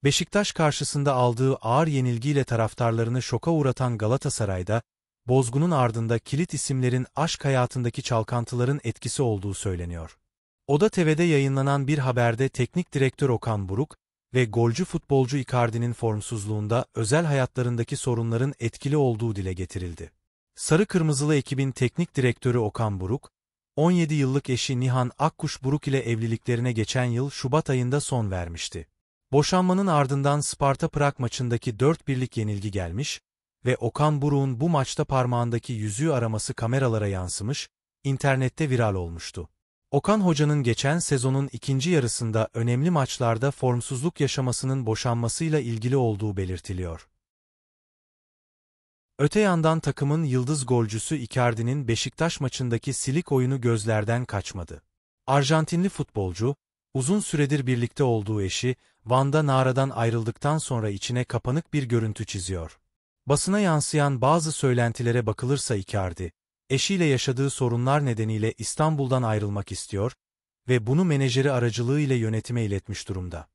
Beşiktaş karşısında aldığı ağır yenilgiyle taraftarlarını şoka uğratan Galatasaray'da, bozgunun ardında kilit isimlerin aşk hayatındaki çalkantıların etkisi olduğu söyleniyor. Oda TV'de yayınlanan bir haberde teknik direktör Okan Buruk ve golcü futbolcu Icardi'nin formsuzluğunda özel hayatlarındaki sorunların etkili olduğu dile getirildi. Sarı Kırmızılı ekibin teknik direktörü Okan Buruk, 17 yıllık eşi Nihan Akkuş Buruk ile evliliklerine geçen yıl Şubat ayında son vermişti. Boşanmanın ardından Sparta Prag maçındaki 4-1'lik yenilgi gelmiş ve Okan Buruk'un bu maçta parmağındaki yüzüğü araması kameralara yansımış, internette viral olmuştu. Okan Hoca'nın geçen sezonun ikinci yarısında önemli maçlarda formsuzluk yaşamasının boşanmasıyla ilgili olduğu belirtiliyor. Öte yandan takımın yıldız golcüsü Icardi'nin Beşiktaş maçındaki silik oyunu gözlerden kaçmadı. Arjantinli futbolcu, uzun süredir birlikte olduğu eşi, Wanda Nara'dan ayrıldıktan sonra içine kapanık bir görüntü çiziyor. Basına yansıyan bazı söylentilere bakılırsa Icardi, eşiyle yaşadığı sorunlar nedeniyle İstanbul'dan ayrılmak istiyor ve bunu menajeri aracılığı ile yönetime iletmiş durumda.